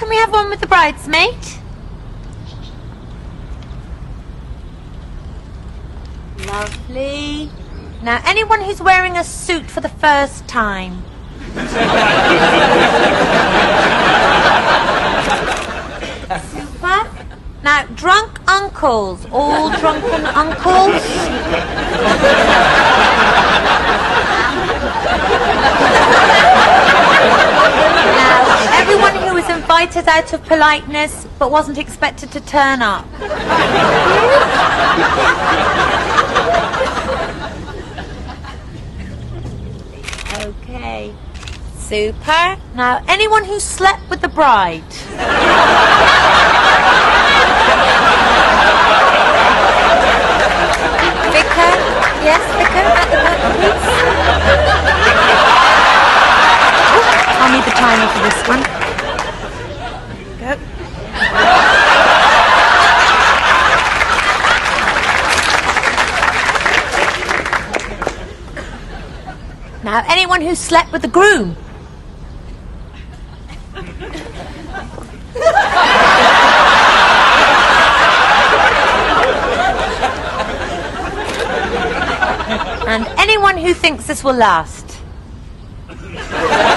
can we have one with the bridesmaid? Lovely. Now, anyone who's wearing a suit for the first time. Super. Now, drunk uncles. All drunken uncles. Now, everyone who was invited out of politeness but wasn't expected to turn up. Okay. Super. Now, anyone who slept with the bride. Vicar? Yes, Vicar? At the back, please. I'll need the timer for this one. Go. Now, anyone who slept with the groom. And anyone who thinks this will last.